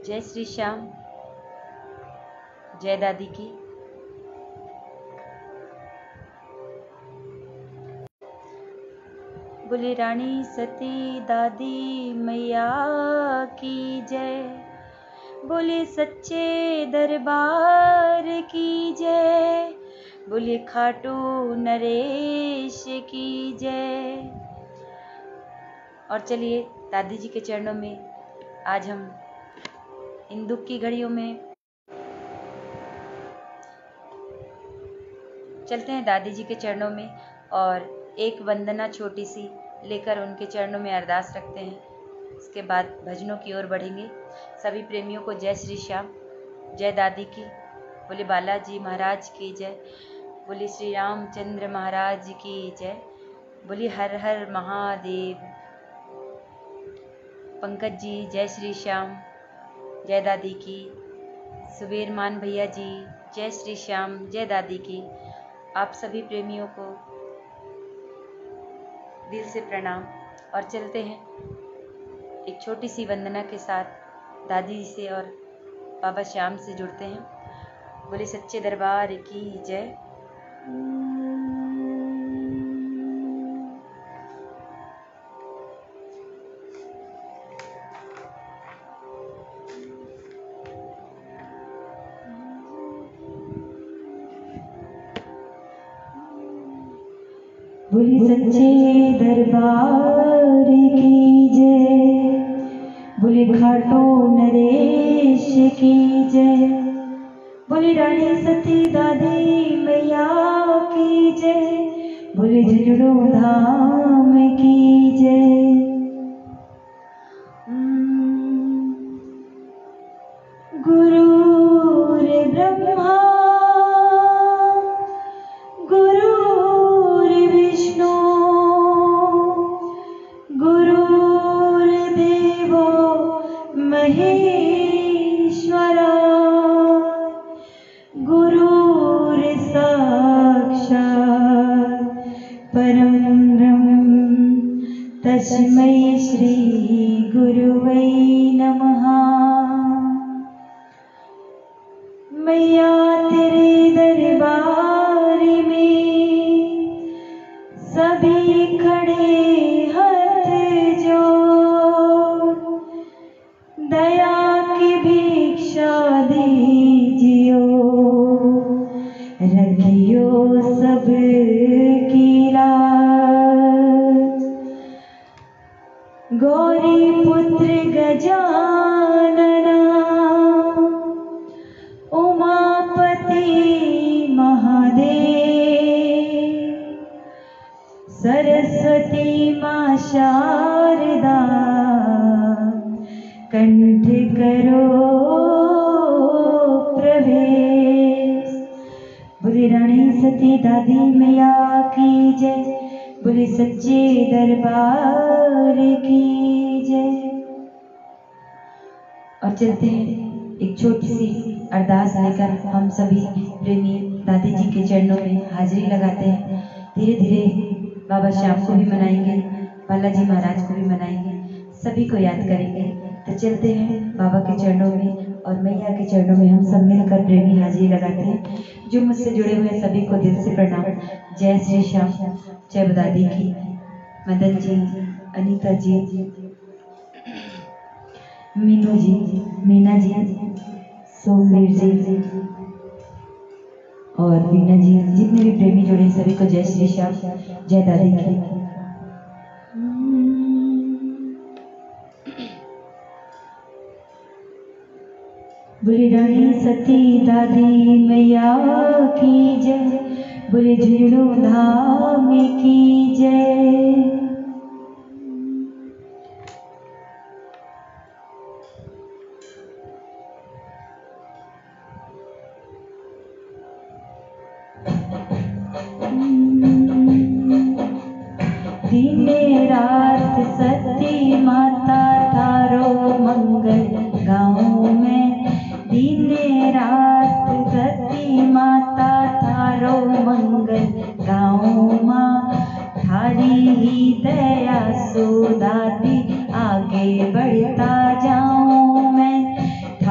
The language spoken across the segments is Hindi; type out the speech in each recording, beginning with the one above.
जय श्री श्याम। जय दादी की। बोले रानी सती दादी मैया की जय। बोले सच्चे दरबार की जय। बोले खाटू नरेश की जय। और चलिए दादी जी के चरणों में आज हम इन दुख की घड़ियों में चलते हैं दादी जी के चरणों में और एक वंदना छोटी सी लेकर उनके चरणों में अरदास रखते हैं। इसके बाद भजनों की ओर बढ़ेंगे। सभी प्रेमियों को जय श्री श्याम। जय दादी की। बोले बालाजी महाराज की जय। बोले श्री रामचंद्र महाराज की जय। बोले हर हर महादेव। पंकज जी जय श्री श्याम। जय दादी की। सुबेरमान भैया जी जय श्री श्याम। जय दादी की। आप सभी प्रेमियों को दिल से प्रणाम। और चलते हैं एक छोटी सी वंदना के साथ दादी से और बाबा श्याम से जुड़ते हैं। बोले सच्चे दरबार की जय। बोले सच्चे दरबार की जय। बोले खाटू नरेश की जय। बोले रानी सती दादी मैया की जय। बोले झुंझुनू धाम की जय। गुरुर्ब्रह्मा गुरुर्विष्णु गुरुर्देवो महेश्वरा गुरुर्साक्षात् परं ब्रह्म तस्मै श्री गुरुवे नमः। मैया तेरे दरबार में सभी खड़े हाथ जोड़। दया की भिक्षा दीजियो। रखियो सब की लाज। गौरी पुत्र गजानना उमापति महादेव। सरस्वती माँ शारदा कंठ करो प्रवेश। बोले रानी सती दादी मैया की जय। बोले सच्चे दरबार की जय। और चलते हैं एक छोटी सी अरदास लेकर हम सभी प्रेमी दादी जी के चरणों में हाजिरी लगाते हैं। धीरे धीरे बाबा श्याम को भी मनाएंगे, बालाजी महाराज को भी मनाएंगे, सभी को याद करेंगे। तो चलते हैं बाबा के चरणों में और मैया के चरणों में हम सब मिलकर प्रेमी हाजिरी लगाते हैं। जो मुझसे जुड़े हुए सभी को दिल से प्रणाम। जय श्री श्याम। जय दादी की। मदन जी, अनीता जी, मीनू जी, मीना जी, सोमवीर जी और वीना जी, जितने भी प्रेमी जुड़े सभी को जय श्री श्याम। जय दादी की। बोले रानी सती दादी मैया की जय। बोले झुंझुनू धाम की जय। दिन रात सती माता तारो मंगल गाँव में। दिन रात सती माता तारो मंगल गाँव माँ। थारी ही दया सो दादी आगे बढ़ता जाऊं मैं।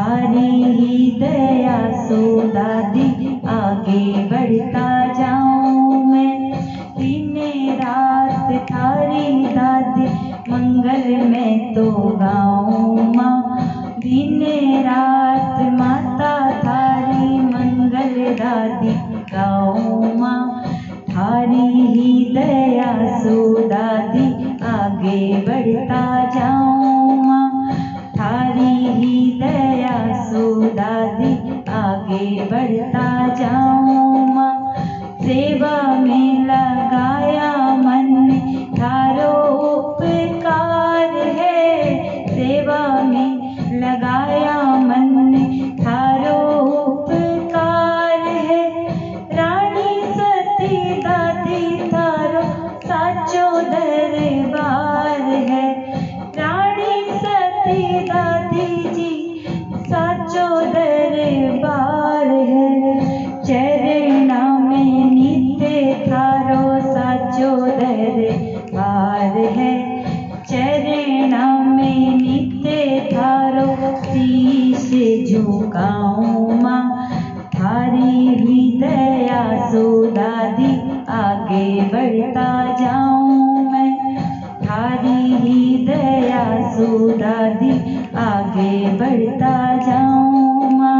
थारी दादी मंगल में तो गाऊं माँ। दिन रात माता थारी मंगल दादी गाऊं माँ। थारी ही दया सो दादी आगे बढ़ता जाऊं माँ। थारी ही दया सो दादी आगे बढ़ता जाऊं माँ। सेवा में लगाया मन थारो उपकार है। सेवा में लगाया मन थारो उपकार है। रानी सती दादी थारो साचो दरबार है। रानी सती दादी जी साचो दरबार है। चरणा में नित्य थारो साचो दरबार है। चरणा में नित्य थारो शीश झुकाऊं माँ। थारी ही दया सो दादी आगे बढ़ता जाऊं मैं। थारी ही दया सो दादी आगे बढ़ता जाऊं माँ।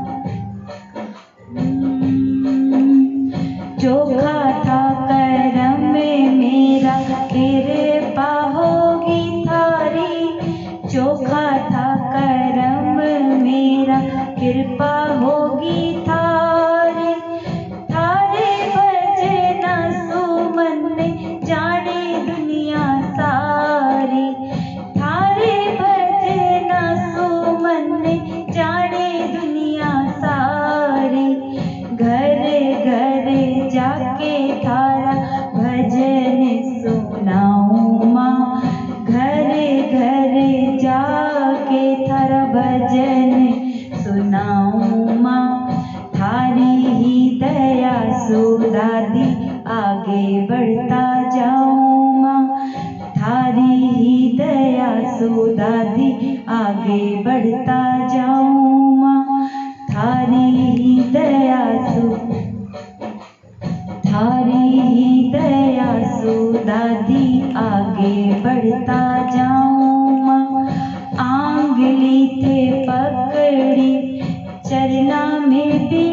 चोखा था करम मेरा कृपा होगी थारी। चोखा था करम मेरा कृपा होगी थारी। थारे भजना सुमन जाने दुनिया सारी। थारे भजना सुमन जाने दुनिया सारी। घर घर जाके थारा भजन सुनाऊं माँ। घर घर जाके थारा भजन सुनाऊं माँ। थारी ही दया सो दादी आगे बढ़ता जाऊं माँ। थारी ही दया सो दादी आगे बढ़ता जाऊं माँ। थारी ही दया सो थारी ही दया सो दादी आगे बढ़ता जाऊं माँ। आंगली थे पकड़ी चरना में भी।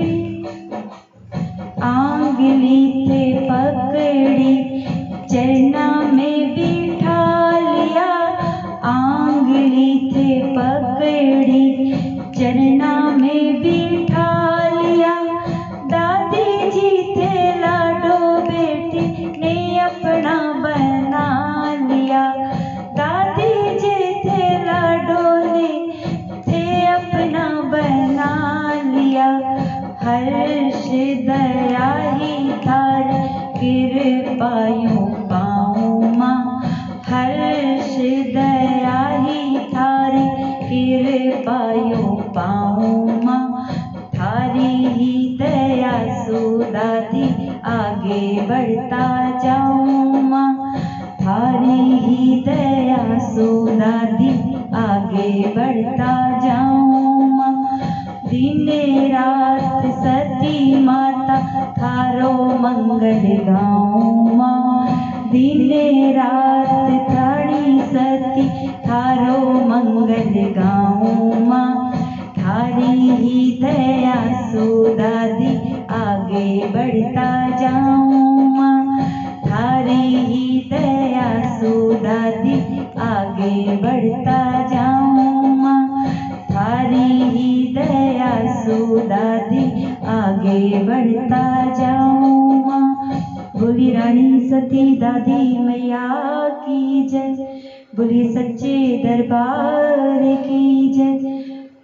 आंगली थे पकड़ी चरना में बिठा लिया। आंगली थे पकड़ी चरना में बिठा लिया। दादी जी थे लाडो बेटी ने अपना बना लिया। दादी जी थे लाडो ने थे अपना बना लिया। हर्ष दया ही थारी कृपायूं पाऊं माँ। हर्ष दया ही थारी कृपायूं पाऊं माँ। थारी ही दया सो दादी आगे बढ़ता जाऊं माँ। थारी ही दया सो दादी आगे बढ़ता जाऊं माँ। दिन रात सती माता थारो मंगल गाऊं माँ। दिन रात थारी सती थारो मंगल गाऊं माँ। थारी ही दया सो दादी आगे बढ़ता जाऊं माँ। थारी ही दया सो दादी आगे बढ़ता जाऊं माँ। थारी ही दया सो दादी आगे बढ़ता जाऊं माँ। बोली रानी सती दादी मैया की जय। बोली सच्चे दरबार की जय।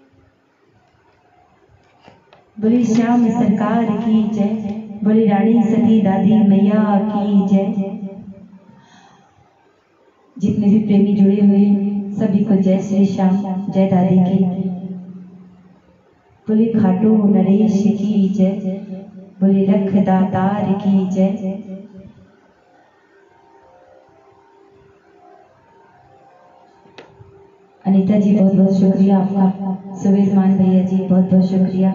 बोली श्याम सरकार की जय। बोली रानी सती दादी मैया की जय। जितने भी प्रेमी जुड़े हुए सभी को जय श्री श्याम, जय दादी की। बोली खाटू नरेश की जय। बोली लख दातार की जय। अनीता जी बहुत बहुत शुक्रिया आपका। सुवेजमान भैया जी बहुत बहुत शुक्रिया।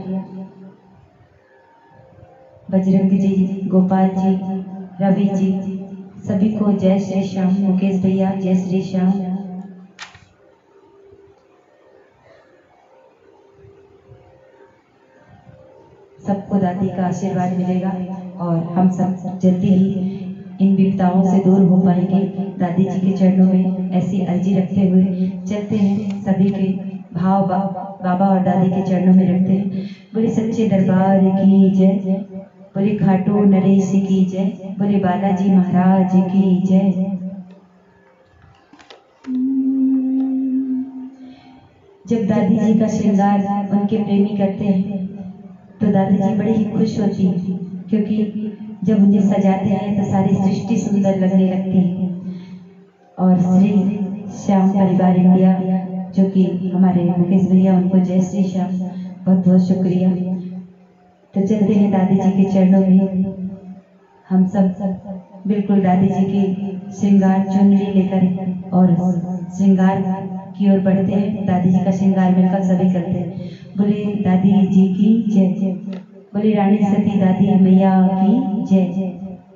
बजरंग जी, गोपाल जी, रवि जी, सभी को जय श्री श्याम। मुकेश भैया जय श्री श्याम। सबको दादी का आशीर्वाद मिलेगा और हम सब जल्दी ही इन विपदाओं से दूर हो पाएंगे। दादी जी के चरणों में ऐसी अर्जी रखते हुए चलते हैं, सभी के भाव बाबा और दादी के चरणों में रखते हैं। बोले सच्चे दरबार की जय, बोले खाटू नरेश की जय, बोले बालाजी महाराज की जय। जब दादी जी का श्रृंगार उनके प्रेमी करते हैं तो दादी जी बड़ी ही खुश होती हैं, क्योंकि जब उन्हें सजाते हैं तो सारी सृष्टि सुंदर लगने लगती है। और श्री श्याम परिवार इंडिया जो कि हमारे मुकेश भैया, उनको जय श्री श्याम, बहुत बहुत शुक्रिया। तो चलते हैं दादी जी के चरणों में। हम सब बिल्कुल दादी जी की श्रृंगार चुनरी लेकर और श्रृंगार की ओर बढ़ते हैं। दादी जी का श्रृंगार मिलकर सभी करते हैं। बोले दादी जी की जय, बोले रानी सती दादी मैया की जय।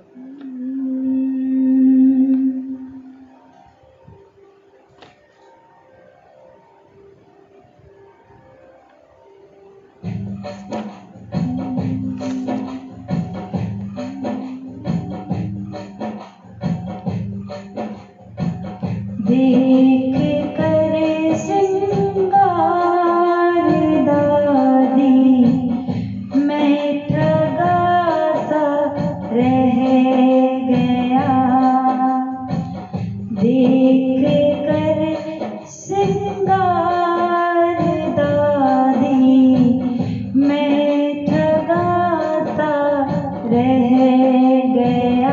देख कर श्रृंगार दादी मैं ठगा सा रह गया। देख कर श्रृंगार दादी मैं ठगा सा रह गया।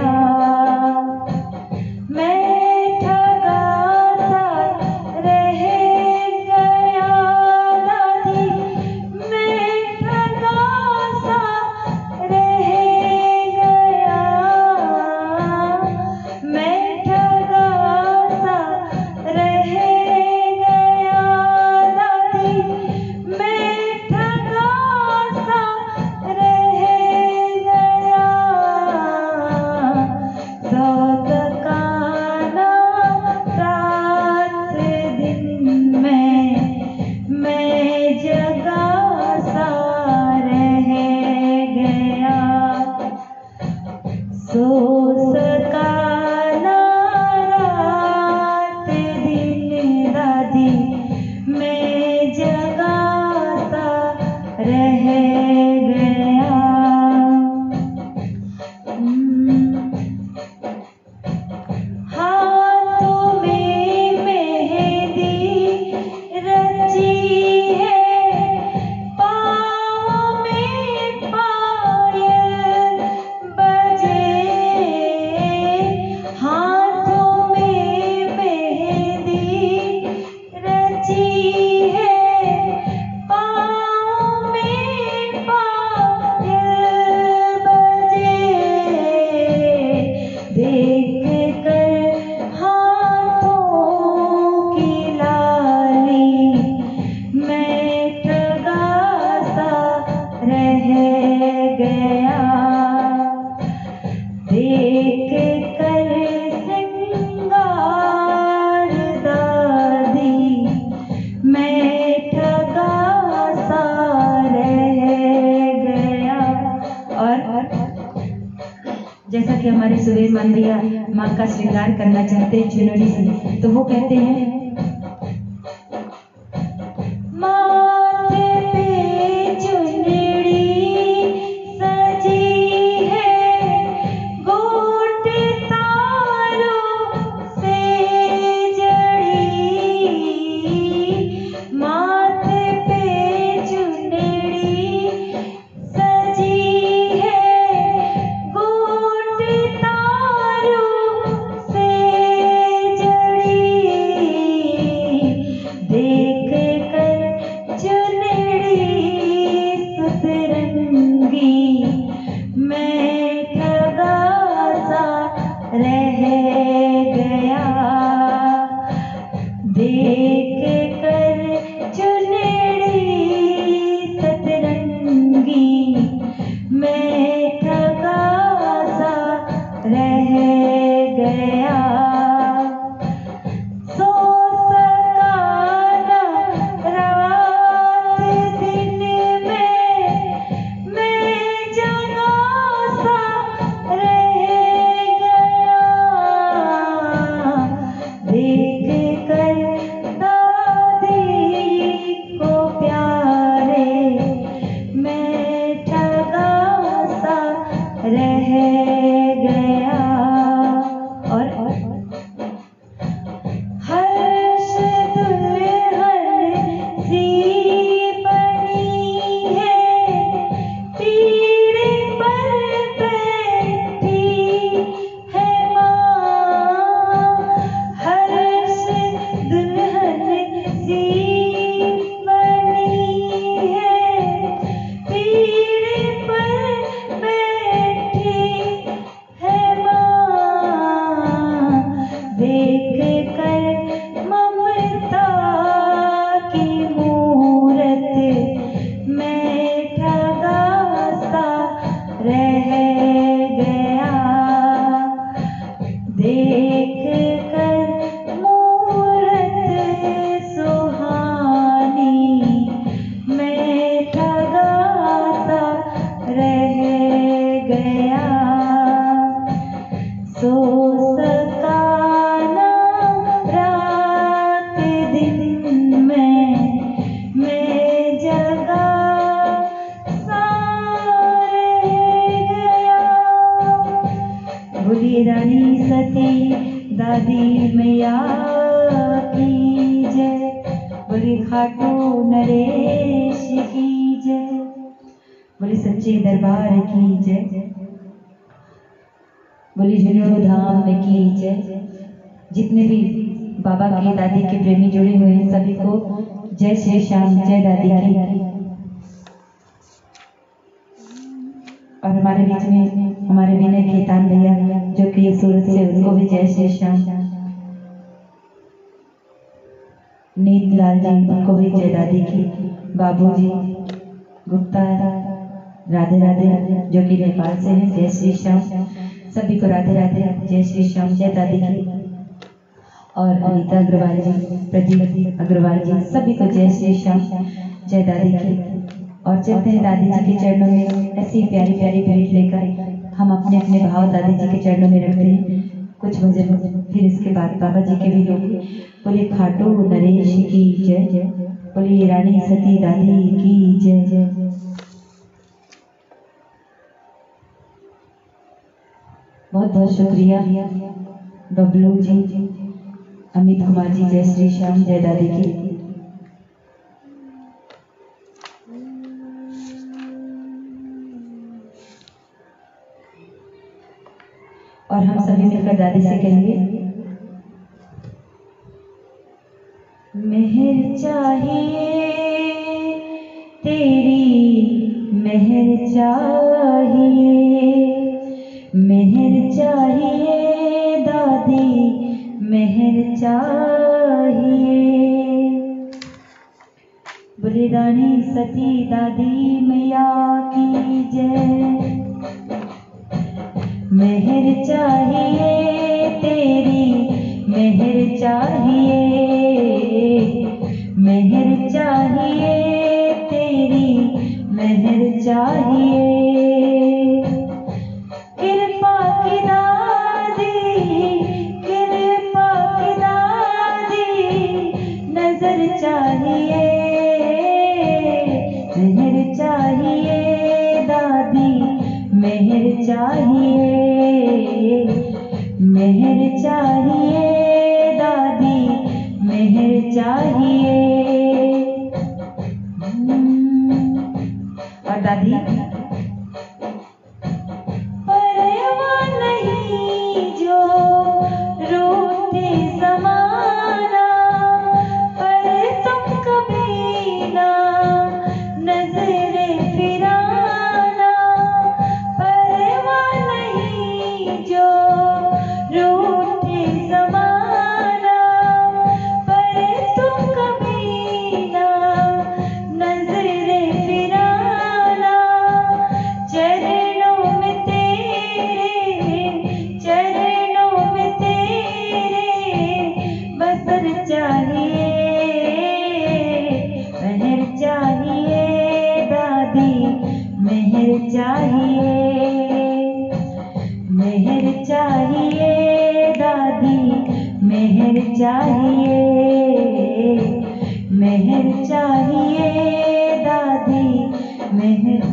जैसा कि हमारे सुबेर मान भैया माँ का श्रृंगार करना चाहते हैं चुनरी से, तो वो कहते हैं नरेश की जय, बोले सच्चे दरबार की जय, बोले झुंझुनू धाम की जय। जितने भी बाबा के दादी के प्रेमी जुड़े हुए हैं सभी को जय श्री श्याम, जय दादी की। और हमारे बीच में हमारे विनय खेतान भैया जो कि सूरत से, उनको भी जय श्री श्याम। नीत लाल जी, उनको भी जय दादी की। बाबूजी गुप्ता राधे राधे जो कि नेपाल से हैं, जय श्री श्याम। सभी को राधे राधे, जय श्री श्याम, जय दादी की। और अनीता अग्रवाल जी, प्रदीप अग्रवाल जी, सभी को जय श्री श्याम, जय दादी की। और चलते हैं दादी जी के चरणों में, ऐसी प्यारी प्यारी भेंट लेकर हम अपने अपने भाव दादी जी के चरणों में रखते हैं कुछ भजन। फिर इसके बाद बाबा जी के भी लोग बोले खाटू नरेश की जय, बोले रानी सती दादी की जय जय। बहुत बहुत शुक्रिया बबलू जी, अमित कुमार जी, जय श्री श्याम, जय दादी की। और हम सभी मिलकर दादी से कहेंगे, मेहर चाहिए तेरी, मेहर चाहिए, मेहर चाहिए दादी, मेहर चाहिए। बोले रानी सती दादी मैया की जय। मेहर चाहिए तेरी, मेहर चाहिए, मेहर चाहिए तेरी, मेहर चाहिए। कृपा की दादी, कृपा की दादी, नजर चाहिए, मेहर चाहिए दादी, मेहर चाहिए, मेहर चाहिए दादी, मेहर चाहिए। और दादी परवाह नहीं जो रूठे ज़माना, पर तुम कभी ना नजरे फिराना। परवाह नहीं जो रूठे ज़माना, पर तुम कभी ना नजरे फिराना। चरणों में तेरे, चरणों में तेरे बसर चाहिए, मेहर चाहिए दादी, मेहर चाहिए, मेहर चाहिए दादी, मेहर चाहिए, मेहर चाहिए दादी, मेहर,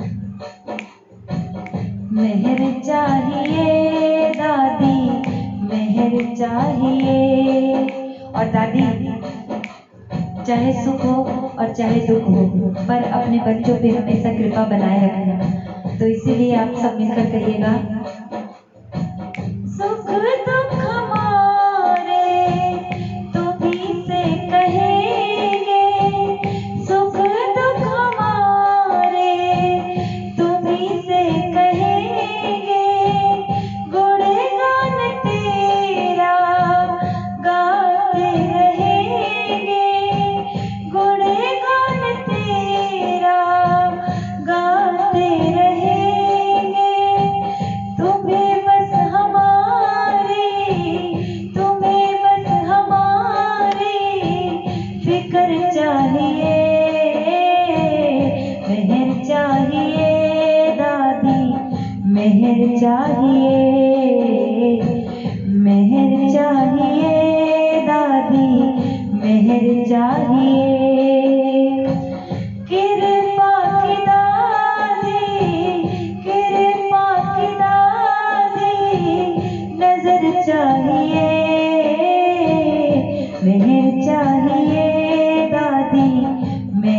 मेहर चाहिए दादी, मेहर चाहिए। और दादी चाहे सुख हो और चाहे दुख हो, पर अपने बच्चों पे हमेशा कृपा बनाए रखना। तो इसीलिए आप सब मिलकर कहिएगा, सुख दुख हमारे तुम्हीं से कहेंगे, सुख दुख हमारे तुम्हीं से कहेंगे। गुणगान तेरा गाते रहेंगे, गुणगान तेरा गाते रहेंगे। तुम्हें बस हमारी, तुम्हें बस हमारी फिक्र चाहिए, मेहर चाहिए दादी, मेहर चाहिए, मेहर चाहिए दादी, मेहर चाहिए। कृपा की दादी, कृपा की दादी, नजर चाहिए, मेहर चाहिए दादी,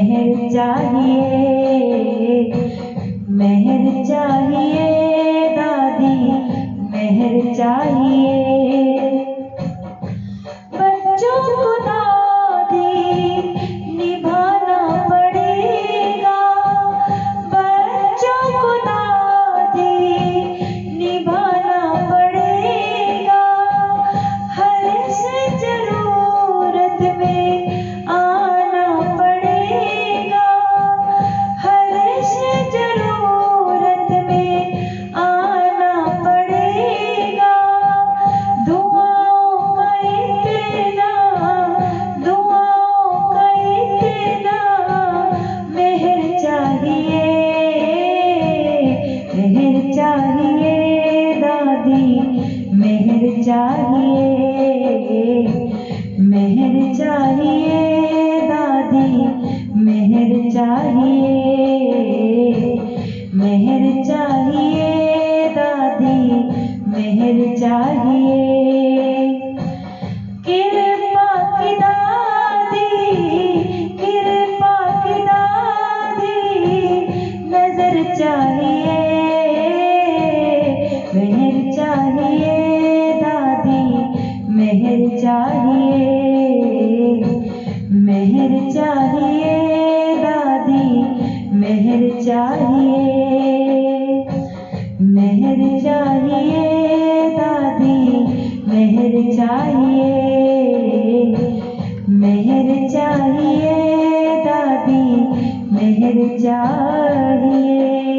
चाहिए, मेहर चाहिए दादी, मेहर चाहिए, मेहर चाहिए दादी, मेहर चाहिए, मेहर चाहिए दादी, मेहर चाहिए।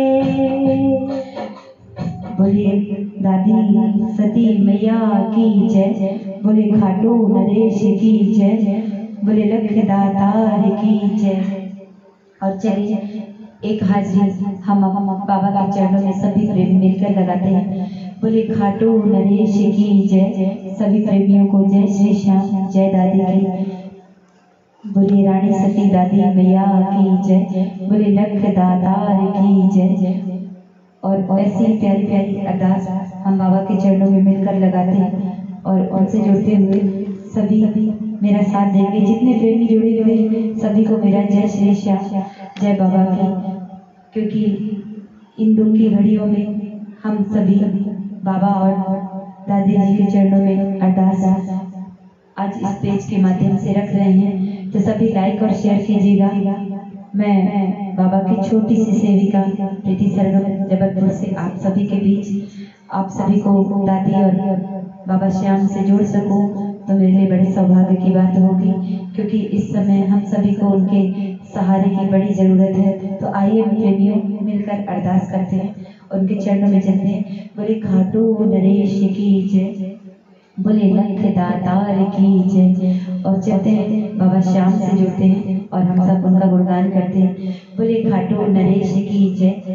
बोले दादी सती मैया की जय, बोले खाटू नरेश की जय, बोले लख दातार की जय। और चलिए एक हाजिरी हम बाबा के चरणों में सभी प्रेमी मिलकर लगाते हैं। बोले खाटू नरेश की जय, सभी प्रेमियों को जय श्री श्याम, जय दादी की। बोले रानी सती दादी मैया की जय, बोले लख दातार की जय। और ऐसी प्यारी प्यारी अरदास हम बाबा के चरणों में मिलकर लगाते हैं और उनसे जुड़ते हुए सभी मेरा साथ देंगे। जितने प्रेमी जुड़े हुए सभी को मेरा जय श्री श्याम, जय बाबा की। क्योंकि इन दुख की घड़ियों में हम सभी बाबा और दादी जी के चरणों में अरदास आज इस पेज के माध्यम से रख रहे हैं, तो सभी लाइक और शेयर कीजिएगा। मैं बाबा की छोटी सी सेविका प्रीति सरगम जबलपुर से आप सभी के बीच आप सभी को दादी और बाबा श्याम से जोड़ सकूं तो मेरे लिए बड़े सौभाग्य की बात होगी, क्योंकि इस समय हम सभी को उनके सहारे की बड़ी ज़रूरत है। तो आइए प्रेमियों मिलकर अरदास करते हैं, उनके चरणों में चलते हैं। बोले खाटू नरेश की जय, बोले लख दातार की जय। और चलते हैं बाबा श्याम से जुड़ते हैं और हम सब उनका गुणगान करते हैं। बोले खाटू नरेश की जय।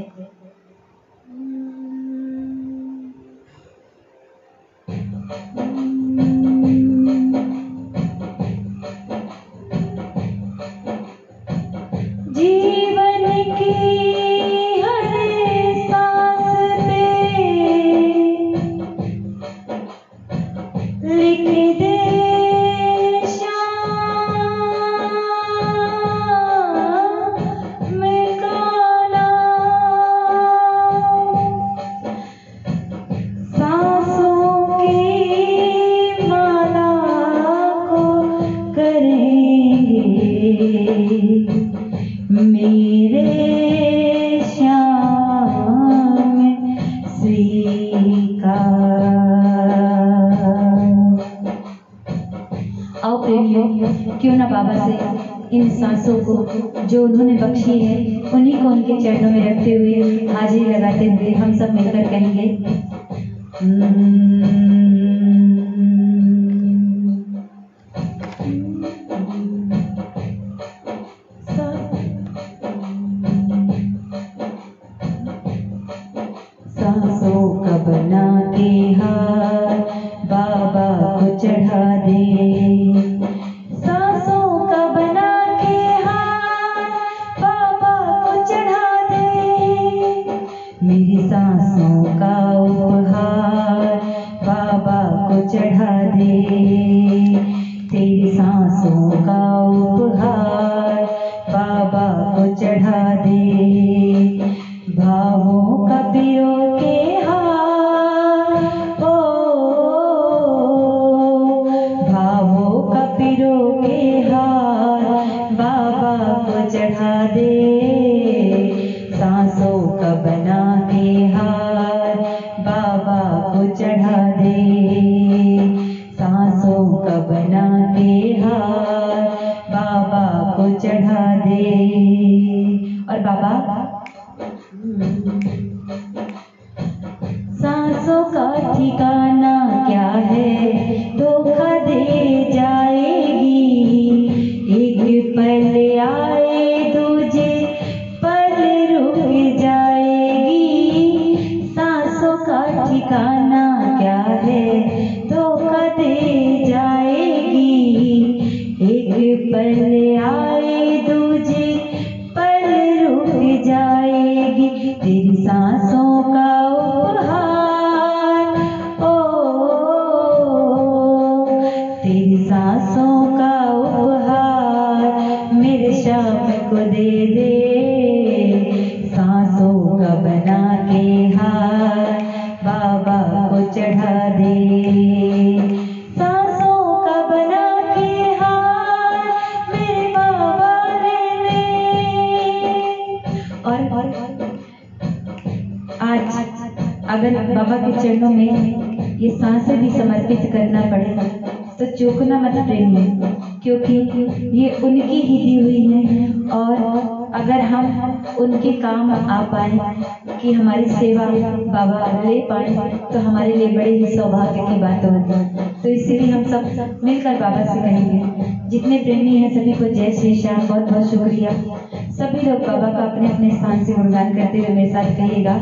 जीवन की हर सांस पे लिख दे मेरे श्याम स्वीकार। आओ प्रेमियों, क्यों ना बाबा से इन सांसों को जो उन्होंने बख्शी है उन्हीं को उनके चरणों में रखते हुए हाजिरी लगाते हुए हम सब मिलकर कहेंगे सांसों का बना के हार बाबा को चढ़ा दे, सांसों का बना के हार बाबा को चढ़ा दे, मेरी सांसों का उपहार बाबा को चढ़ा दे, तेरी सांसों का उपहार बाबा को चढ़ा दे, भावों का पिरो के हार, ओ भावों का पिरो के हार बाबा को चढ़ा दे, सांसों का बना के हार बाबा को चढ़ा दे, सांसों का बना के हार बाबा को चढ़ा दे। और बाबा सांसों का ठिकाना क्या है, धोखा दे जाएगी, एक पल आए दूजे पल रुक जाएगी, सांसों का ठिकाना क्या है, धोखा दे जाएगी, एक पल आए दूजे पल रुक जाएगी, तेरी सांसों का उपहार, तेरी सांसों का उपहार मेरे श्याम को दे दे, सांसों का बना के हार बाबा को चढ़ा दे, सांसों का अगर बाबा के चरणों में ये सांसें भी समर्पित करना पड़े तो चूकना मत प्रेमी, क्योंकि ये उनकी ही दी हुई है। और अगर हम उनके काम आ पाए कि हमारी सेवा बाबा ले पाए तो हमारे लिए बड़े ही सौभाग्य की बात होगी। तो इसीलिए हम सब मिलकर बाबा से कहेंगे, जितने प्रेमी हैं सभी को जय श्री श्याम, बहुत बहुत शुक्रिया। सभी लोग बाबा का अपने अपने स्थान से गुणगान करते हुए मेरे साथ कहिएगा।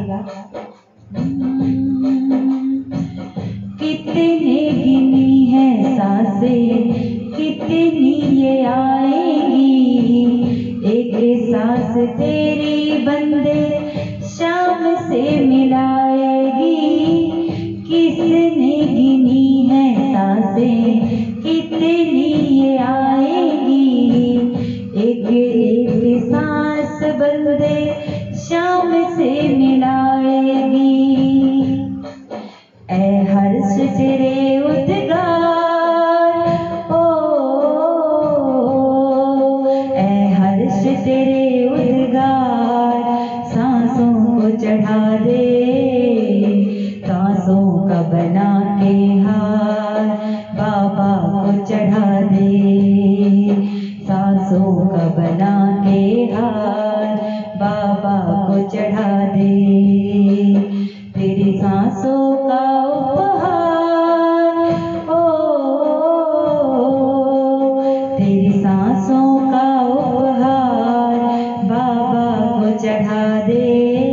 कितने गिनी है सांसें, कितनी ये आएगी, एक सांस तेरी बंदे शाम से मिलाएगी। किसने गिनी है सांसें, कितनी ये आएगी, एक एक सांस बंदे शाम से मिलाएगी। ऐ हर्ष तेरे उद्गार, ओ ऐ हर्ष तेरे उद्गार, सांसों को चढ़ा दे, सांसों का बना के हार बाबा को चढ़ा दे, सांसों का बना के हार बाबा को चढ़ा दे। तेरी सांसों का उपहार, ओ तेरी सांसों का उपहार बाबा को चढ़ा दे,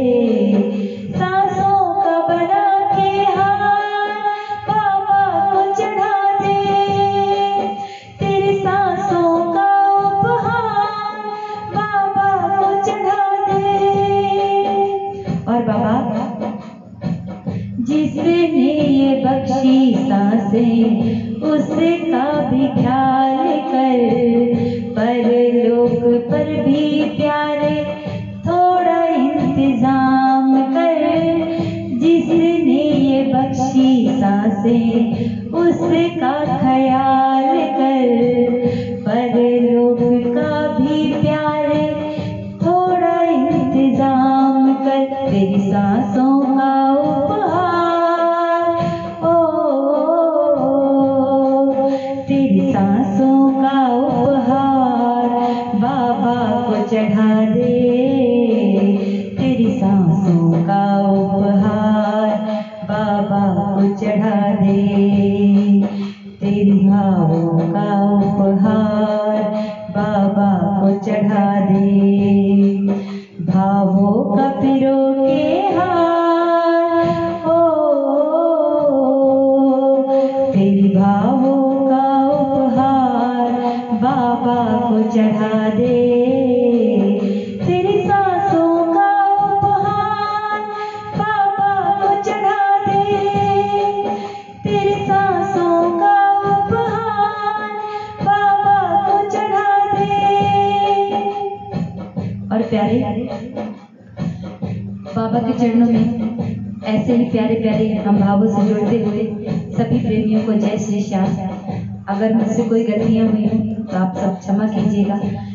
सांसों का बना के हार बाबा को चढ़ा दे। तेरी सांसों का उपहार बाबा को चढ़ा दे। और बाबा जिसने ये बख्शी सांसें उसका भी ख्याल कर, परलोक पर भी प्यारे थोड़ा इंतजाम कर। जिसने ये बख्शी सांसें उसका ख्याल कर, परलोक का भी प्यारे थोड़ा इंतजाम कर। तेरी सांसों का सांसों का उपहार बाबा को चढ़ा दे, तेरी सांसों का उपहार बाबा को चढ़ा दे। तेरी भावों का उपहार बाबा को चढ़ा दे, भावों का पिरो के हार, ओ तेरी भावों बाबा को चढ़ा दे। तेरी सांसों का उपहार बाबा को चढ़ा दे, तेरी सांसों का उपहार बाबा को चढ़ा दे। और प्यारे बाबा के चरणों में ऐसे ही प्यारे प्यारे हम भावों से जुड़ते हुए सभी प्रेमियों को जय श्री श्याम। अगर मुझसे कोई गलतियां हुई हो तो आप सब क्षमा कीजिएगा,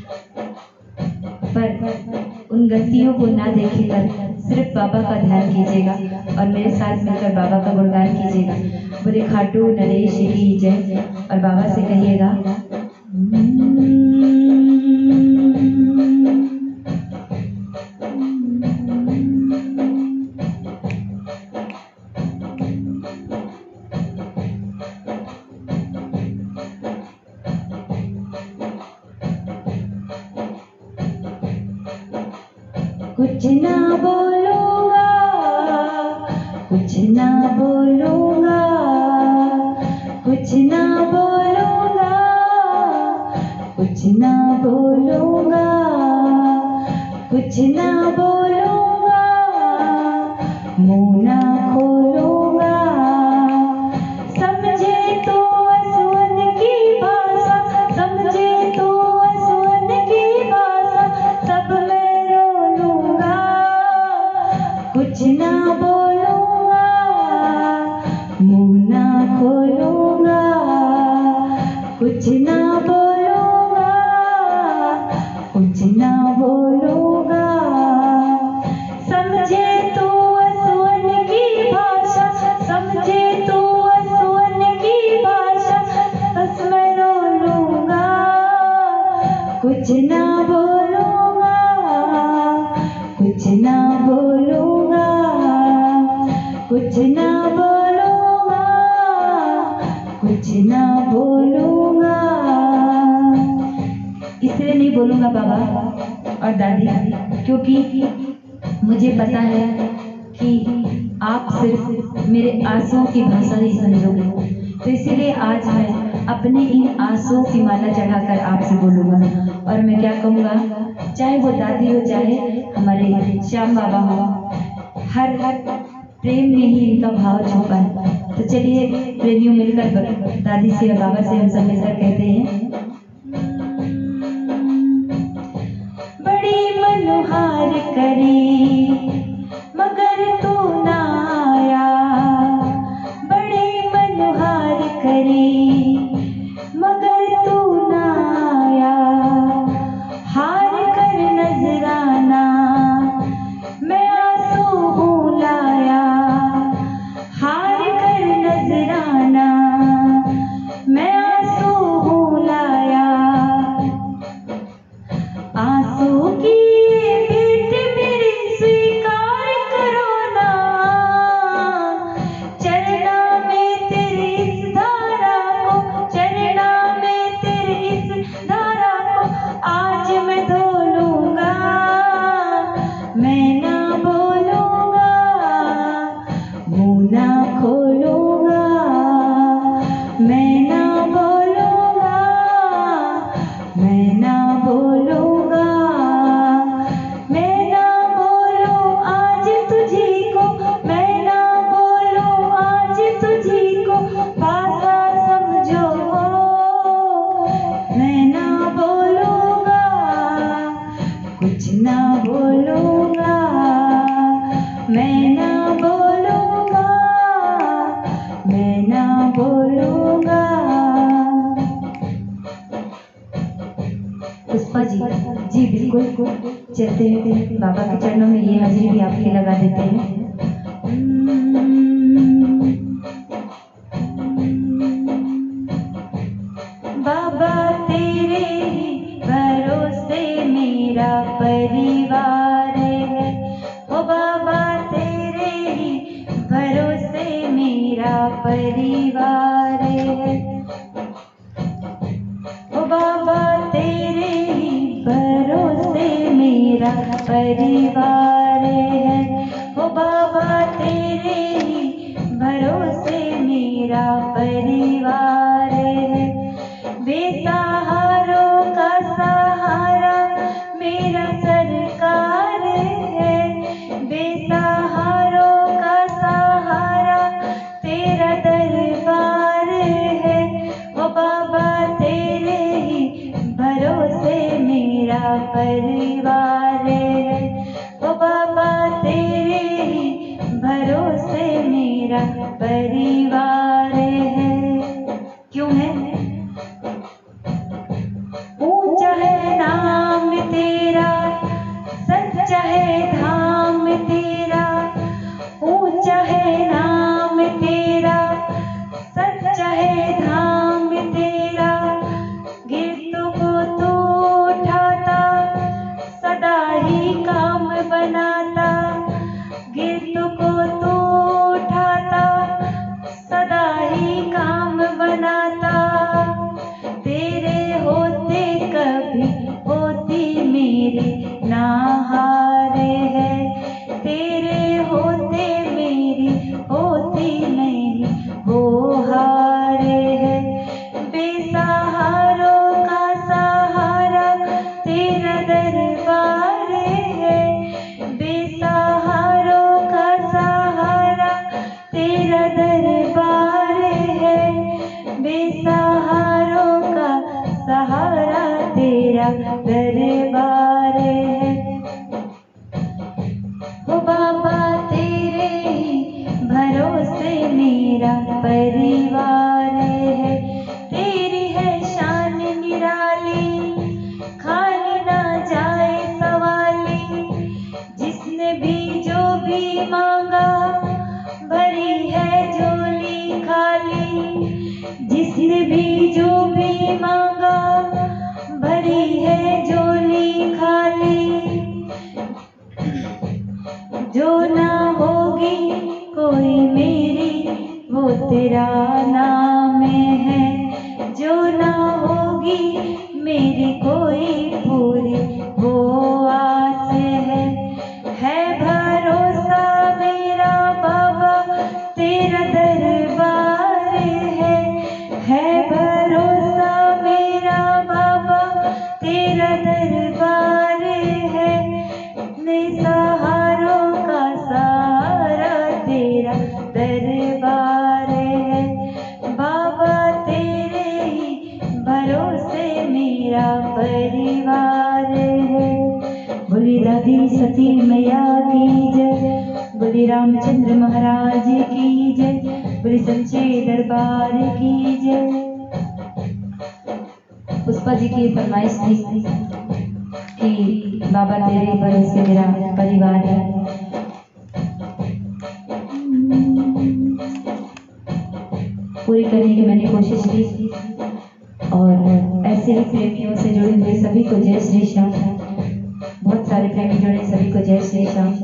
पर उन गलतियों को ना देखकर सिर्फ बाबा का ध्यान कीजिएगा और मेरे साथ मिलकर बाबा का गुणगान कीजिएगा। बोले खाटू नरेश की जय। और बाबा से कहिएगा, कुछ ना बोलूंगा, कुछ ना बोलूंगा, कुछ ना बोलूंगा, कुछ ना बोलूंगा, कुछ ना बोलूंगा, मुंह ना खोलूंगा। समझे तो असुवन की भाषा, समझे तो असुवन की भाषा, सब मैं रो लूंगा। कुछ ना बोलूंगा, मुंह ना खोलूंगा, कुछ ना बोलूंगा, कुछ ना बोलूंगा, कुछ ना बोलूँगा, कुछ ना बोलूँगा, कुछ ना बोलूँगा, कुछ ना बोलूँगा। इसलिए नहीं बोलूँगा बाबा और दादी, क्योंकि मुझे पता है कि आप सिर्फ मेरे आंसुओं की भाषा ही समझोगे। तो इसीलिए आज मैं अपने इन आंसुओं की माला चढ़ाकर आपसे बोलूँगा। और मैं क्या कहूँगा, चाहे वो दादी हो, चाहे हमारे श्याम बाबा हो, हर प्रेम में ही इनका भाव छुपा है। तो चलिए प्रेमियों मिलकर दादी से और बाबा से हम सब मिलकर कहते हैं, बड़ी मनोहार करी मगर तू ना आया, बड़ी मनोहार करी मगर तू ना आया, हार कर नजराना मैं आंसू हूँ लाया, हार कर नजराना मैं आंसू हूँ लाया। आंसू की भेंट मेरी स्वीकार करो ना, चरना में तेरी इस धारा को, चरना में तेरी इस धारा को आज मैं धो लूँगा। मैं ना बोलूँगा, मुँह ना खोलूँगा, मैं ना बोलूँगा, मैं ना बोलूँगा, मैं ना बोलूँ आज तुझी को, मैं ना बोलूँ आज तुझी को, भाषा समझो, मैं ना बोलूँगा, कुछ ना बोलूँगा, मैं ना बोलूँगा, मैं ना बोलूँगा। पुष्पा जी बिल्कुल चलते हैं बाबा के चरणों में, ये हाजिरी भी आपकी लगा देते हैं। बाबा तेरे ही भरोसे मेरा परिवार है, ओ बाबा तेरे ही भरोसे मेरा परिवार है, ओ बाबा तेरे ही भरोसे मेरा परिवार है, ओ बाबा तेरे ही भरोसे मेरा परिवार है। बेसहारों का सहारा मेरा सरकार है, बेसहारों का सहारा तेरा दरबार है, ओ बाबा तेरे ही भरोसे मेरा परिवार है, ओ बाबा तेरे ही भरोसे मेरा परिवार है। क्यों है? ऊंचा है नाम तेरा, सच्चा है धाम तेरा, ऊंचा है नाम तेरा, सच्चा है धाम तेरा, गिरतों को तू उठाता सदा ही काम बनाता, गिरतों को तू उठाता सदा ही काम बनाता, तेरे होते कभी होती मेरी ना हार है, तेरे होते मेरी होती नहीं वो हार है। बेसहारों का सहारा तेरा दरबार है, बेसहारों का सहारा तेरा दरबार है, बेसहारों का सहारा तेरा दरबार है, ओ बाबा तेरे ही भरोसे मेरा परिवार है, तेरी है शान निराली खाली ना जाए सवाली, जिसने भी जो भी मांगा भरी है झोली खाली, जिसने भी जो भी मांगा भरी है जो भरोसे मेरा परिवार है। बोली दादी सती मैया की जय, बोली रामचंद्र महाराज की जय, बोली सच्चे दरबार की जय। पुष्पा जी की फरमाइश थी कि बाबा तेरे भरोसे मेरा परिवार है। पूरी करने की मैंने कोशिश की और ऐसे ही प्रेमियों से जुड़े हुए सभी को जय श्री श्याम। बहुत सारे प्रेमी जुड़े, सभी को जय श्री श्याम।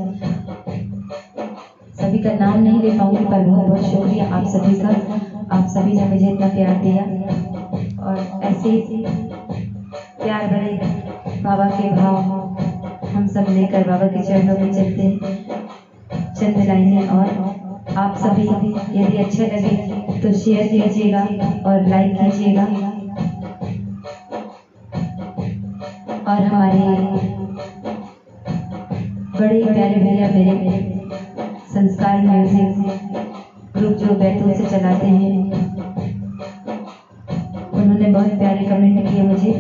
सभी का नाम नहीं ले पाऊंगी पर बहुत बहुत शुक्रिया आप सभी का। आप सभी ने मुझे इतना प्यार दिया और ऐसे ही प्यार भरे बाबा के भाव हम सब लेकर बाबा के चरणों में चलते हैं। चंद लाइनें और आप सभी यदि अच्छे लगे तो शेयर कीजिएगा और लाइक कीजिएगा। और हमारे बड़े प्यारे भैया मेरे संस्कार म्यूजिक ग्रुप जो बैतूल से चलाते हैं, उन्होंने बहुत प्यारे कमेंट किए मुझे।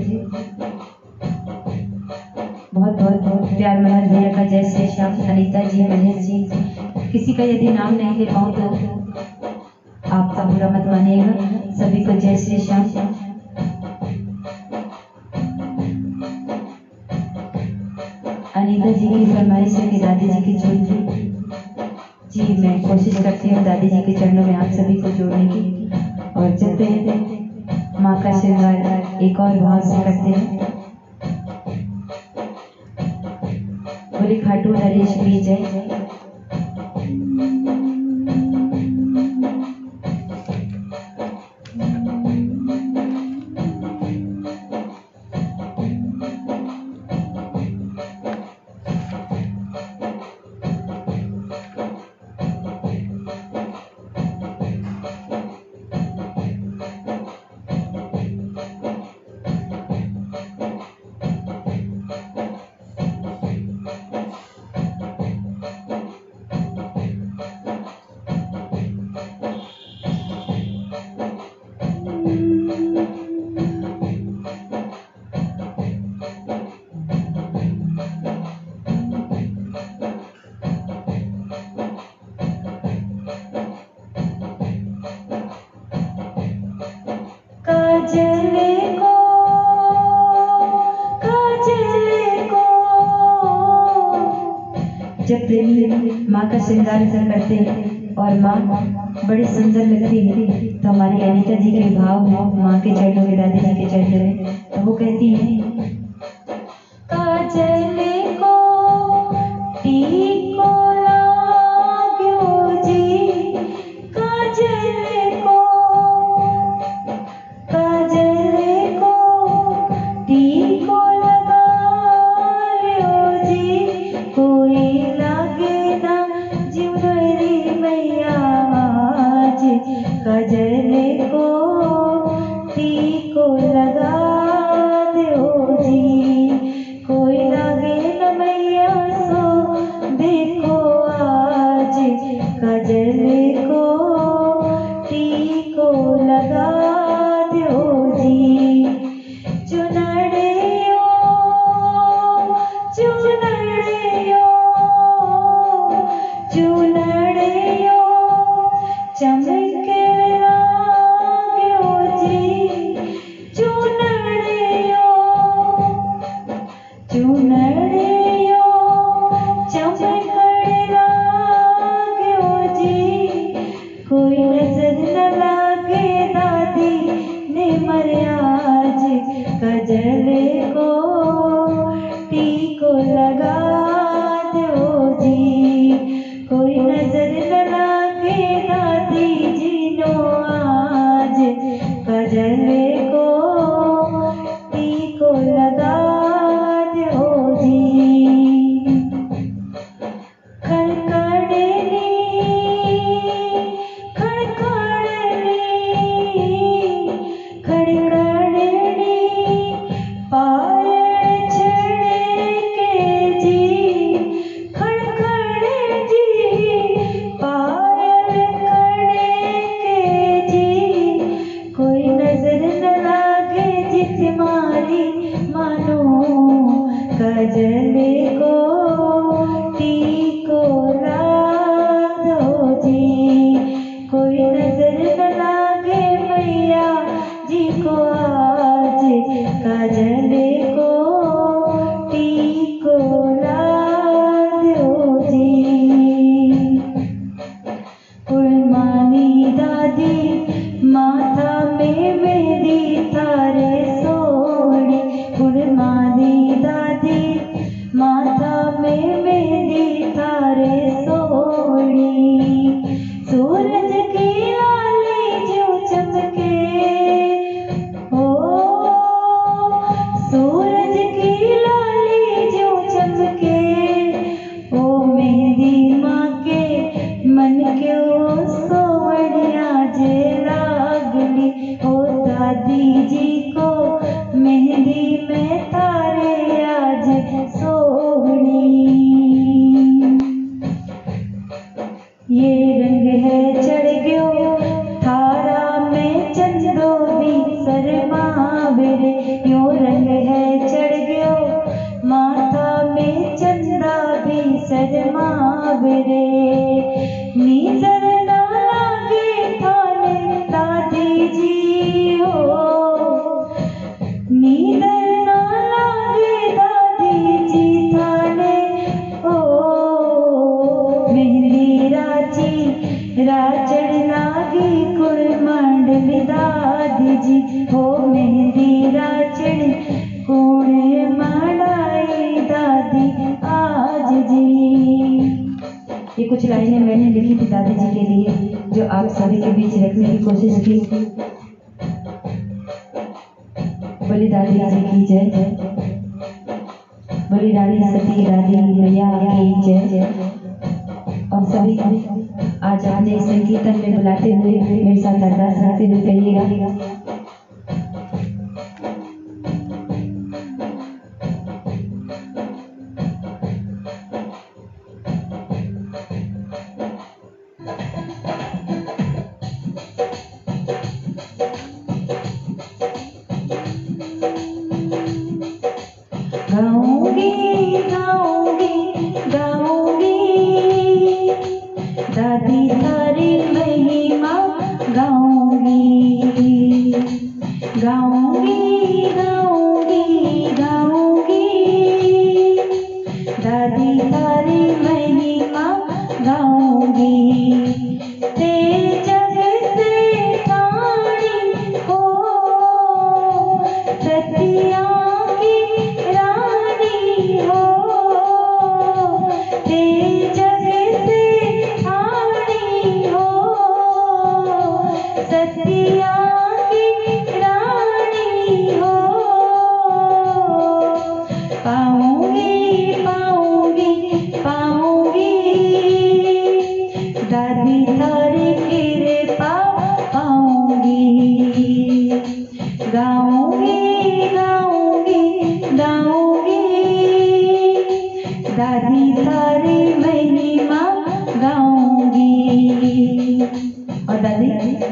बहुत बहुत बहुत प्यार मनोज भैया का जय श्री श्याम। अनीता जी, महेश जी, किसी का यदि नाम नहीं ले पाऊँ तो आपका बुरा मत मानिएगा। सभी को जय श्री श्याम। अनीता जी की फरमाइश है कि दादी जी की ज्वेलरी जी, मैं कोशिश करती हूँ दादी जी के चरणों में आप सभी को जोड़ने की। और चलते हैं माँ का श्रृंगार एक और भाव से करते हैं। बोले खाटू नरेश की जय। जब प्रेमी माँ का श्रृंगार करते हैं और माँ बड़ी सुंदर लगती है तो हमारी अनीता जी के भाव माँ के चरणों में, दादी जी के चरणों में, तो वो कहती है काजल को टीको लाग्यो जी, काजल को टीको लगायो जी, कोई लागे ना जिवरी मैया जी, काजल को टीको लगा तुम्हारी मानो, काजले को टीको ला दो जी, कोई नजर न लागे मैया जी को आज, काजले को टीको ला दो जी। कुर्बानी दादी माथा में मेहंदी थारे सोड़ी, कुर्बानी दादी माथा में मेहंदी थारे सोड़ी, सूरज की लाली जो चमके हो, सूरज की लाली जो चमके, ओ मेहंदी माँ के मन के ओ सोवड़िया जे लागली, ओ दादी जी को मेहंदी में तारे आज सोहनी। ये रंग है चढ़ गयो थारा में चंदो भी शर्मावे रे, यो रंग है चढ़ गयो माथा में चंदा भी शर्मावे रे, नीजर ना लागे थाने दादी जी हो, नीजर ना लागे दादी जी थाने ओ, मेहंदी राची राचड़ लागी कुर्मांडली दादी जी हो, मेहंदी राचड़ कोणे माड़ाई दादी आज जी। ये कुछ लाइनें मैंने लिखी थी दादी जी के लिए, जो आप सभी के बीच रखने की कोशिश की। बोली दादी जी की जय, बोली रानी सती दादी मैया की जय। और सभी आज अपने संकीर्तन में बुलाते हुए मेरे साथ अरदास रखते हुए कहिएगा, गाऊंगी गाऊंगी गाऊंगी दादी थारी महिमा गाऊंगी, गाऊंगी गाऊंगी गाऊंगी दादी थारी महिमा गाऊंगी, ते जग से ठाणी हो सतिया सतिया की रानी हो, पाऊंगी पाऊंगी पाऊंगी दादी थारी कृपा पाऊंगी, गाऊंगी गाऊंगी गाऊंगी दादी थारी महिमा गाऊंगी। और दादी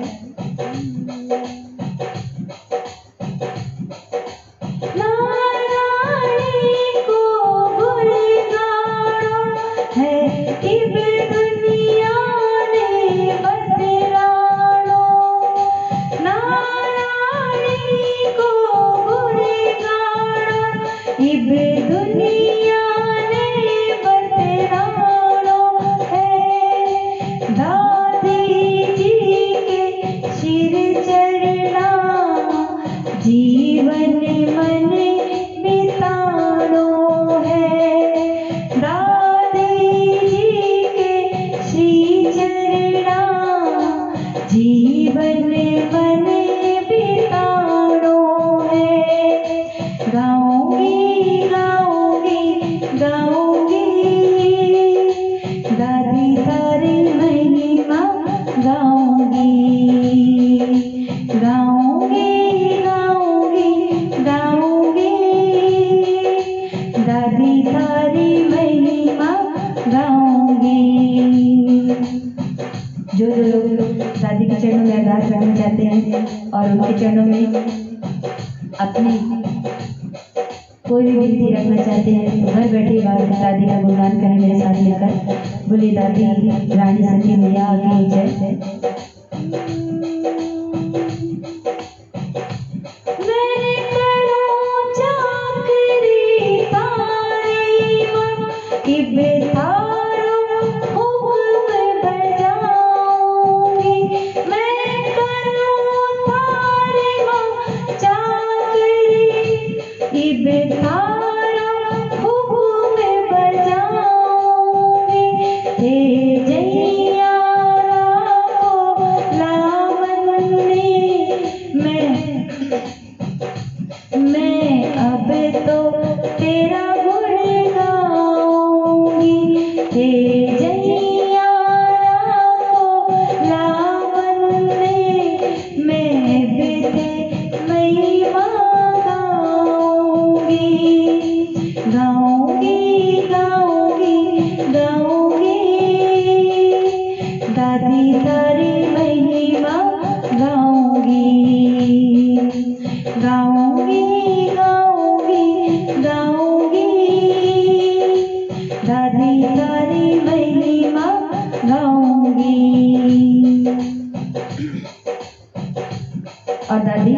जीवन मन बितानो है, दादी जी के श्री चरणा जीवन मन बितानो है, गाऊंगी गाऊंगी गाऊंगी दादी थारी महिमा गाऊंगी, गाऊंगी दादी थारी महिमा गाऊंगी। जो लोग दादी के चरणों में अरदास रखना चाहते हैं और उनके चरणों में अपनी कोई भी विनती रखना चाहते हैं तो घर बैठे बाबा दादी का गुणगान करें मेरे साथ मिलकर। बोले दादी रानी सती मैया की जय। और दादी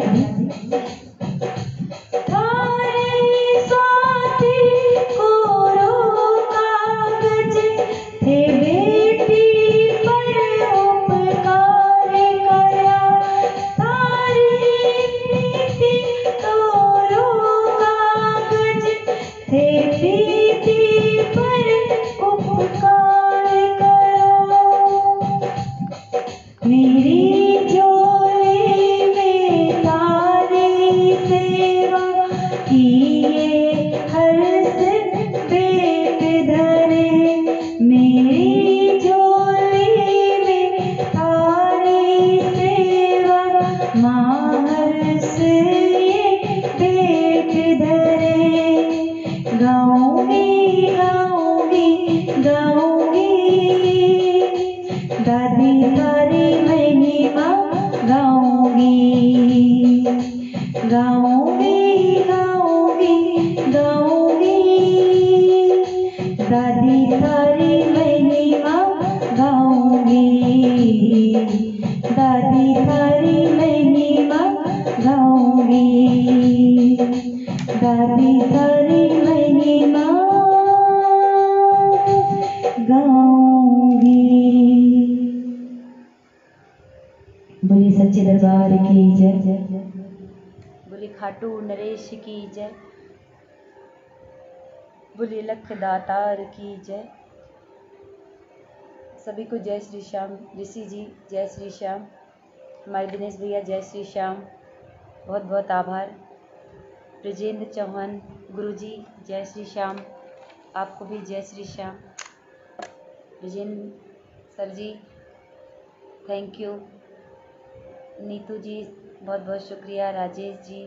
बोले सच्चे दरबार की जय। बोले खाटू नरेश की जय। बोले लख दातार की जय। सभी को जय श्री श्याम। ऋषि जी जय श्री श्याम। हमारे दिनेश भैया जय श्री श्याम। बहुत बहुत आभार। ब्रजेंद्र चौहान गुरुजी जय श्री श्याम। आपको भी जय Shri Shyam. Brajendra sir ji thank you. Neetu ji बहुत बहुत शुक्रिया। राजेश जी,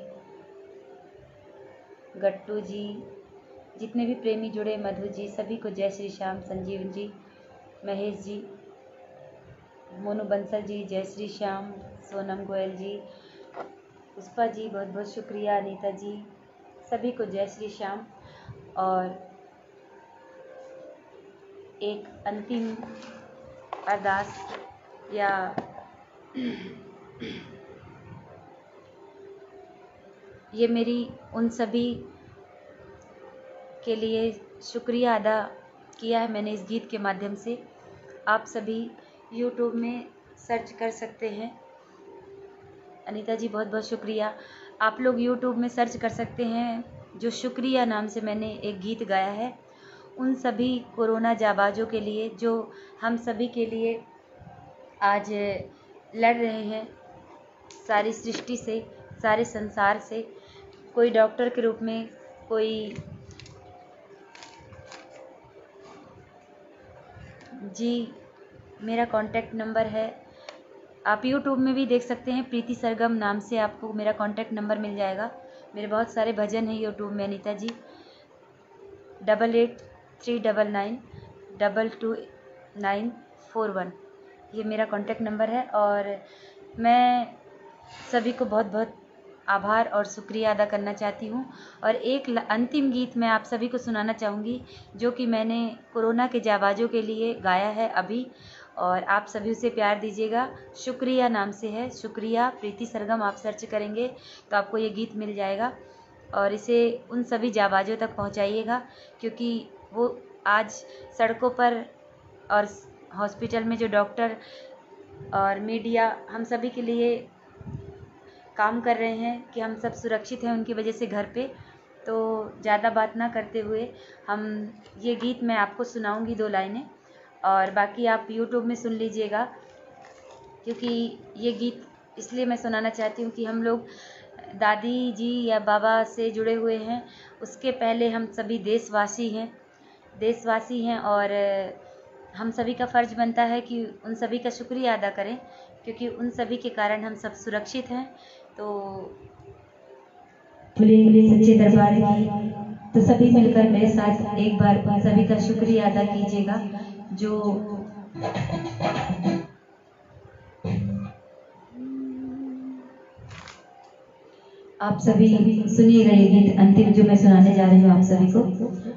गट्टू जी, जितने भी प्रेमी जुड़े, मधु जी, सभी को जय श्री श्याम। संजीव जी, महेश जी, मोनू बंसल जी जय श्री श्याम। सोनम गोयल जी, पुष्पा जी बहुत बहुत शुक्रिया। अनीता जी, सभी को जय श्री श्याम। और एक अंतिम अरदास या ये मेरी उन सभी के लिए शुक्रिया अदा किया है मैंने इस गीत के माध्यम से। आप सभी YouTube में सर्च कर सकते हैं। अनीता जी बहुत बहुत शुक्रिया। आप लोग YouTube में सर्च कर सकते हैं। जो शुक्रिया नाम से मैंने एक गीत गाया है, उन सभी कोरोना जाबाजों के लिए जो हम सभी के लिए आज लड़ रहे हैं, सारी सृष्टि से, सारे संसार से। कोई डॉक्टर के रूप में, कोई जी, मेरा कांटेक्ट नंबर है, आप YouTube में भी देख सकते हैं। प्रीति सरगम नाम से आपको मेरा कांटेक्ट नंबर मिल जाएगा। मेरे बहुत सारे भजन हैं YouTube में। अनीता जी 8839222941 ये मेरा कांटेक्ट नंबर है। और मैं सभी को बहुत बहुत आभार और शुक्रिया अदा करना चाहती हूँ। और एक अंतिम गीत मैं आप सभी को सुनाना चाहूँगी, जो कि मैंने कोरोना के जाबाजों के लिए गाया है अभी, और आप सभी उसे प्यार दीजिएगा। शुक्रिया नाम से है, शुक्रिया प्रीति सरगम, आप सर्च करेंगे तो आपको ये गीत मिल जाएगा। और इसे उन सभी जाबाजों तक पहुँचाइएगा, क्योंकि वो आज सड़कों पर और हॉस्पिटल में जो डॉक्टर और मीडिया हम सभी के लिए काम कर रहे हैं कि हम सब सुरक्षित हैं उनकी वजह से घर पे। तो ज़्यादा बात ना करते हुए हम ये गीत मैं आपको सुनाऊंगी 2 लाइनें, और बाकी आप YouTube में सुन लीजिएगा, क्योंकि ये गीत इसलिए मैं सुनाना चाहती हूँ कि हम लोग दादी जी या बाबा से जुड़े हुए हैं। उसके पहले हम सभी देशवासी हैं और हम सभी का फ़र्ज़ बनता है कि उन सभी का शुक्रिया अदा करें, क्योंकि उन सभी के कारण हम सब सुरक्षित हैं। तो बोले सच्चे दरबार की, तो सभी मिलकर मेरे साथ एक बार उन सभी का शुक्रिया अदा कीजिएगा जो आप सभी सुनिएगा। ये गीत अंतिम जो मैं सुनाने जा रही हूँ आप सभी को।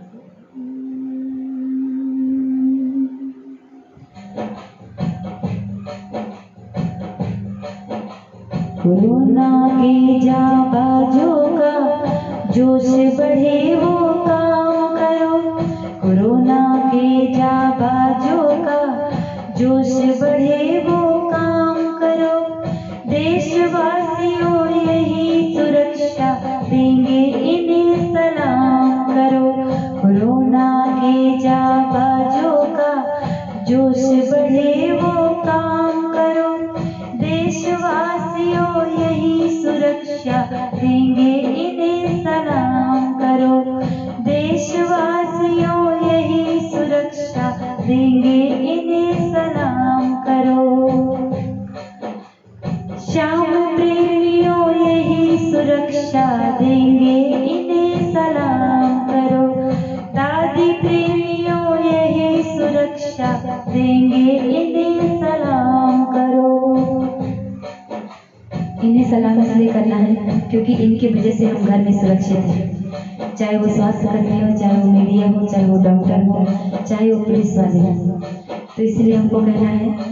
कोरोना के जाबाजों का जोश बढ़े वो काम करो, कोरोना के जाबाजों का जोश बढ़े वो काम करो, देशवासियों यही सुरक्षा देंगे इन्हें सलाम करो। कोरोना के जाबाजों का जोश बढ़े वो काम करो, देशवासियों यही सुरक्षा देंगे इन्हें सलाम करो, देशवासियों यही सुरक्षा देंगे इन्हें सलाम करो। श्याम प्रेमियों यही सुरक्षा देंगे इन्हें सलाम करो, दादी प्रेमियों यही सुरक्षा देंगे इन्हें सलाम करो। इन्हें सलाम इसलिए करना है क्योंकि इनकी वजह से हम घर में सुरक्षित हैं, चाहे वो स्वास्थ्य कर्मी हो, चाहे वो मीडिया हो, चाहे वो डॉक्टर हो, चाहे वो पुलिस वाले हो। तो इसलिए हमको कहना है,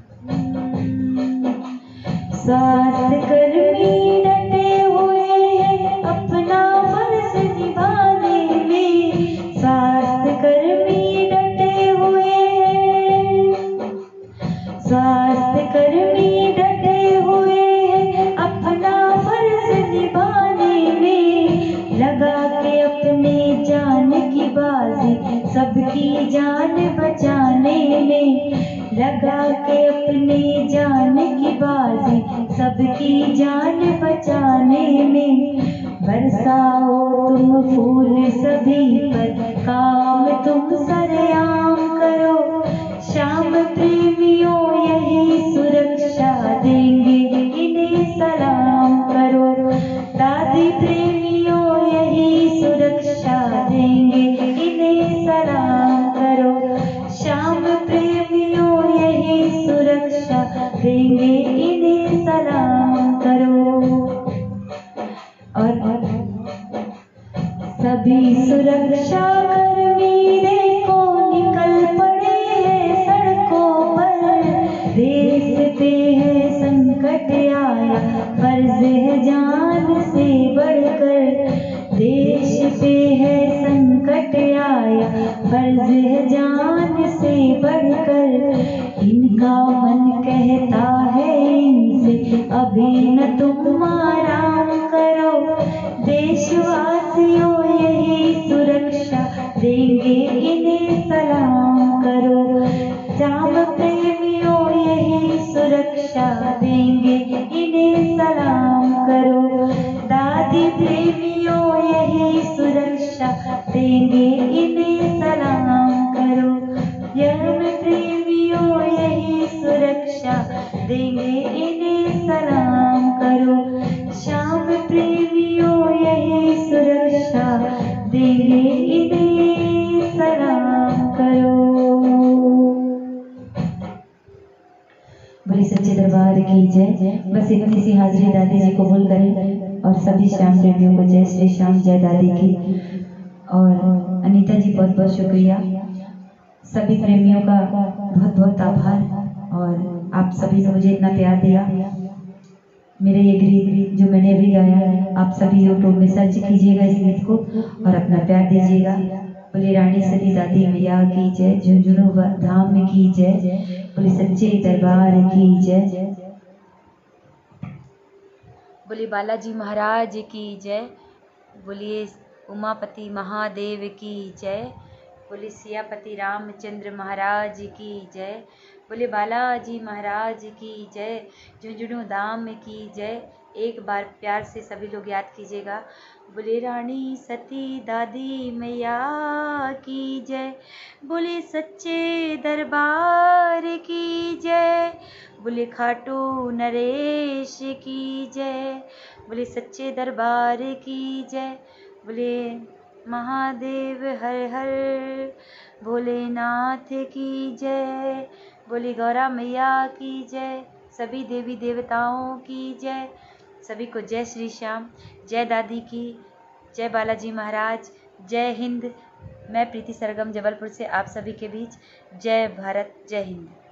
स्वास्थ्य कर्मी डटे हुए हैं अपना फर्ज निभाने में, स्वास्थ्य कर्मी डटे हुए हैं, स्वास्थ्य कर्मी डटे हुए हैं अपना फर्ज निभाने में, लगा के अपनी जान की बाजी सबकी जान बचाने में, लगा के अपनी जान की बाजी सबकी जान बचाने में, बरसाओ तुम फूल सभी पर, काम तुम सरेआम करो, श्याम प्रेमियों यही सुरक्षा देंगे इन्हें सलाम करो, दादी प्रेमियों यही सुरक्षा देंगे इन्हें सलाम करो, श्याम प्रेमियों यही सुरक्षा देंगे इन्हें सलाम करो। और सभी सुरक्षा कर्मी देखो निकल पड़े हैं सड़कों पर, देश पे है संकट आया फर्ज है जान से बढ़कर, देश पे है संकट आया फर्ज है जान से बढ़कर, इनका मन कहता है इनसे अभी न तुम आराम करो, देशवासियों यही सुरक्षा देंगे इन्हें सलाम करो, श्याम प्रेमियों यही सुरक्षा देंगे इन्हें सलाम करो, दादी प्रेमियों यही सुरक्षा देंगे इन्हें सलाम करो, यम प्रेमियों यही सुरक्षा देंगे इन्हें सलाम करो, श्याम प्रेमियों यही सुरक्षा देंगे इन्हें सलाम करो। बोले सच्चे दरबार की जय। बस इतनी सी हाजिरी दादी जी कबूल करें और सभी श्याम प्रेमियों को जय श्री श्याम, जय दादी की। और अनीता जी बहुत बहुत शुक्रिया, सभी प्रेमियों का बहुत बहुत आभार। और आप सभी ने मुझे इतना प्यार दिया। मेरे ये गीत जो मैंने अभी गाया, आप सभी यूट्यूब में सर्च कीजिएगा इस गीत को और अपना प्यार दीजिएगा। बोले रानी सती दादी मैया की जय, झुंझुनू धाम की जय, बोले सच्चे दरबार की जय। बोले बालाजी महाराज की जय, बोलिए उमापति महादेव की जय, बोले सियापति रामचंद्र महाराज की जय, बोले बालाजी महाराज की जय, झुंझुनू धाम की जय। एक बार प्यार से सभी लोग याद कीजिएगा। बोले रानी सती दादी मैया की जय, बोले सच्चे दरबार की जय, बोले खाटू नरेश की जय, बोले सच्चे दरबार की जय, बोले महादेव हर हर भोलेनाथ की जय, बोले गौरा मैया की जय, सभी देवी देवताओं की जय। सभी को जय श्री श्याम, जय दादी की, जय बालाजी महाराज, जय हिंद। मैं प्रीति सरगम जबलपुर से आप सभी के बीच। जय भारत, जय हिंद।